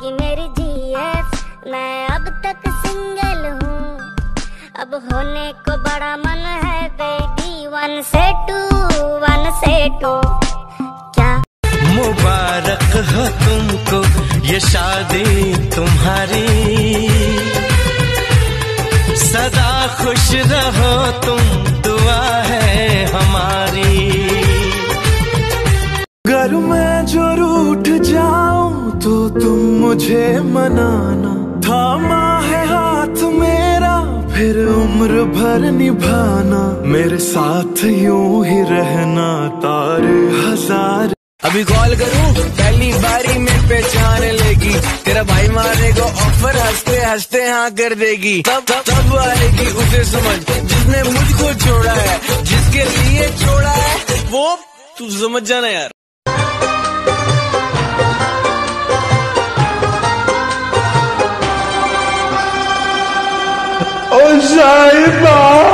होगी मेरी जीएफ। मैं अब तक सिंगल हूँ, अब होने को बड़ा मन है बेबी। 1 से 2 1 से 2 क्या मुबारक हो तुमको ये शादी तुम्हारी, सदा खुश रहो तुम, दुआ है हमारी। अगर मैं जो रूठ जाऊं तो तुम मुझे मनाना, थामा है हाथ मेरा फिर उम्र भर निभाना, मेरे साथ यूं ही रहना तारे हजार। अभी कॉल करूं पहली बारी में पहचान लेगी, तेरा भाई मारने को ऑफर हंसते हंसते हाँ कर देगी। तब आएगी उसे समझ जिसने मुझको छोड़ा है, जिसके लिए छोड़ा है वो तू समझ जाना यार। ओ साहिबा